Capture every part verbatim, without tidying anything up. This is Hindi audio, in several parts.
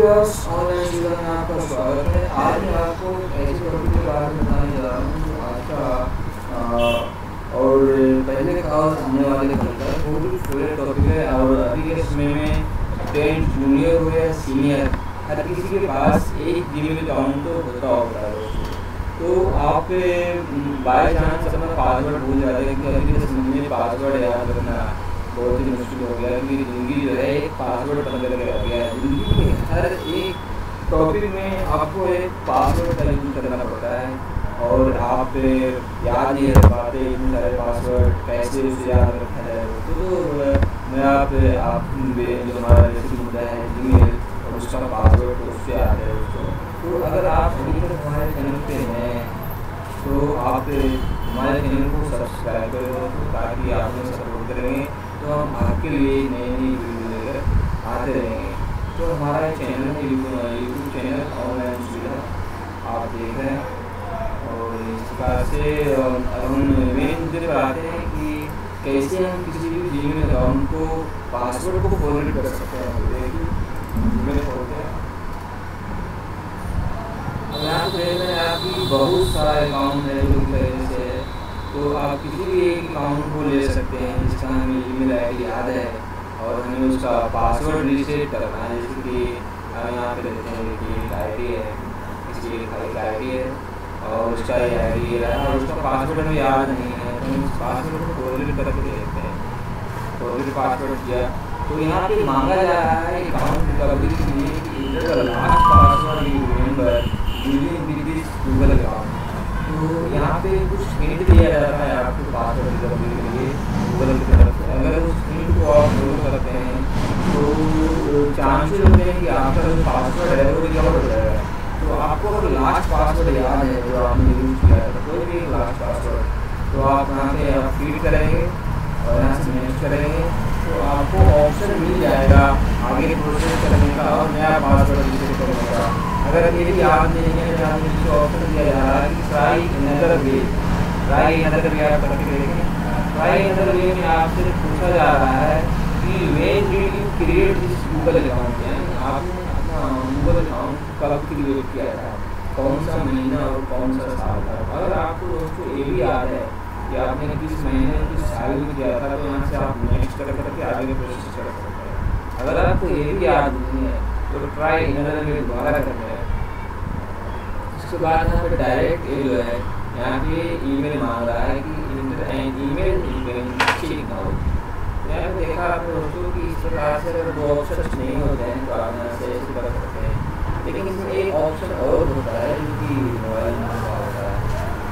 व्यूअर्स, ऑनलाइन जीवन में आपका स्वागत है। आज मैं आपको ऐसे टॉपिक के बारे में बताने जा रहा हूँ आज का अ, और पहले का और आने वाले कल का बहुत ही फेवरेट टॉपिक है। और अभी के समय में टेंथ जूनियर हो या सीनियर, हर किसी के पास एक जीमेल अकाउंट तो होता होता है। तो आप बाई चांस अपना पासवर्ड भूल जाते हैं कि अभी के समय में पासवर्ड याद रखना बहुत ही मुश्किल हो गया, क्योंकि ज़िंदगी जो है एक पासवर्ड बन करके रह गया है। ज़िंदगी के हर एक टॉपिक में आपको एक पासवर्ड का यूज़ करना पड़ता है और आप याद नहीं रख पाते इतने सारे पासवर्ड, कैसे उसे याद रखा जाए। तो मैं आप आप जो हमारा जैसे मुद्दा है जीमेल और उसका पासवर्ड तो उससे आता है उसको। तो अगर आप अभी तक हमारे चैनल पे हैं तो आप हमारे चैनल को सब्सक्राइब करें ताकि आप हमें सपोर्ट करेंगे, तो हम आपके लिए नई नई वीडियो लेकर आते रहेंगे। तो हमारा चैनल है यूट्यूब चैनल ऑनलाइन जीवन आप देख रहे हैं। और इस प्रकार से हम मेन मुद्दे पर आते हैं कि कैसे हम किसी भी जीमेल अकाउंट को पासवर्ड को फॉरवर्ड कर सकते हैं। देखिए जीमेल खोलते हैं, यहाँ पे देख रहे हैं आपकी बहुत सारे अकाउंट है जो पहले से है। तो आप किसी भी एक अकाउंट को ले सकते हैं जिसका हमें ईमेल आईडी याद है और हमें उसका पासवर्ड रीसेट करना है। जैसे कि हम यहाँ पे लेते हैं कि एक आई डी है, किसी एक आई डी है और उसका ये आई डी है और उसका पासवर्ड हमें याद नहीं है, तो हम उस पासवर्ड को फॉरवर्ड करके लेते हैं। फॉरवर्ड पासवर्ड किया तो यहाँ पे मांगा जा रहा है अकाउंट रिकवरी के लिए कि enter last password you remember using this Google account. तो यहाँ पे कुछ हिंट दिया जाता है आपको पासवर्ड रिकवरी के लिए गूगल की तरफ से। अगर उस हिंट को आप फॉलो करते हैं तो चांसेस होते हैं कि आपका जो पासवर्ड है वो रिकवर हो जाएगा। तो आपको अगर लास्ट पासवर्ड याद है जो आपने यूज़ किया है कोई भी लास्ट पासवर्ड, तो आप यहाँ पे आप फीड करेंगे और यहाँ से मैनेज करेंगे तो आपको ऑप्शन मिल जाएगा आगे प्रोसेस करने का और नया पासवर्ड रीसेट करने का। अगर ये भी याद नहीं है तो आपको नीचे ऑप्शन दिया जा रहा है कि try another way, try another way आप करके देखें। ट्राई अनदर वे में आपसे पूछा जा रहा है कि when did you create this Google account, यानी आपने अपना गूगल अकाउंट कब क्रिएट किया था, कौन सा महीना और कौन सा साल था। अगर आपको दोस्तों ये भी याद है कि आपने किस महीने किस साल में किया था तो यहाँ से आप नेक्स्ट कर करके आगे प्रोसेस कर सकते हैं। अगर आपको ये भी याद नहीं है तो ट्राई अनदर वे दोबारा करना है। उसके बाद यहाँ पे डायरेक्ट ये जो है यहाँ पे ईमेल मांग रहा है कि enter and email email check now. यहाँ पे देखा आपने दोस्तों कि इस प्रकार से अगर दो ऑप्शन नहीं होते हैं तो आप यहाँ से ऐसे कर सकते हैं, लेकिन इसमें एक ऑप्शन और होता है जो कि मोबाइल नंबर का होता है।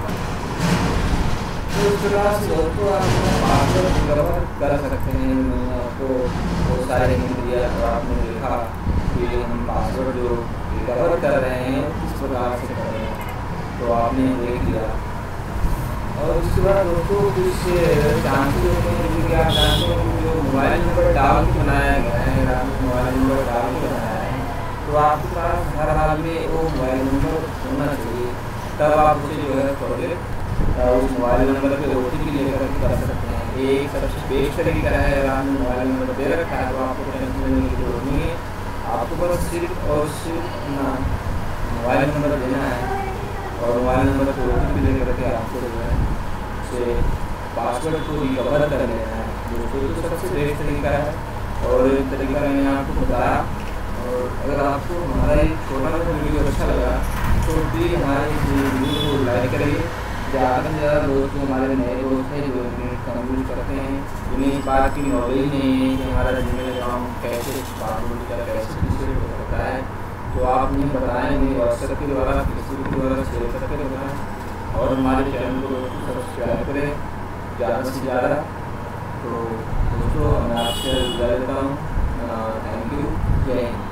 तो इस प्रकार से दोस्तों आप पासवर्ड रिकवर कर सकते हैं। मैंने आपको बहुत सारे हिंट दिया और आपने देखा कि हम पासवर्ड जो रिकवर कर रहे हैं किस प्रकार से कर रहे हैं, तो आपने देख लिया। और उसके बाद दोस्तों कुछ चांसेस होते हैं जैसे कि आप जानते हैं कि जो मोबाइल नंबर डाल के बनाया गया है, आपने मोबाइल नंबर डाल के बनाया है तो आपके पास हर हाल में वो मोबाइल नंबर होना चाहिए, तब आप उसे जो है फॉरवर्ड उस मोबाइल नंबर पे ओ टी पी लेकर कर सकते हैं। एक सबसे बेस्ट तरीका है, अगर आपने मोबाइल नंबर दे रखा है तो आपको टेंशन लेने की जरूरत नहीं है। आपको बस सिर्फ और सिर्फ अपना मोबाइल नंबर देना है और मोबाइल नंबर पर ओ टी पी लेकर के आपको जो है उसे पासवर्ड को रिकवर कर लेना है। दोस्तों तो सबसे बेस्ट तरीका है और एक तरीका मैंने आपको बताया। और अगर आपको हमारा ये छोटा सा वीडियो अच्छा लगा तो प्लीज़ हमारे वीडियो को लाइक करिए। ज़्यादा से ज़्यादा दोस्त हमारे नए दोस्त हैं जो इंटरनेट यूज़ करते हैं, जिन्हें इस बात की नॉलेज नहीं है कि हमारा जीमेल अकाउंट कैसे पासवर्ड का कैसे रीसेट हो सकता है, तो आप उन्हें बताएंगे व्हाट्सएप के द्वारा, फेसबुक के द्वारा, शेयर करके बताएँ और हमारे चैनल को सब्सक्राइब करें ज़्यादा से ज़्यादा। तो दोस्तों मैं आपसे विदा लेता हूँ। थैंक यू, जय हिंद।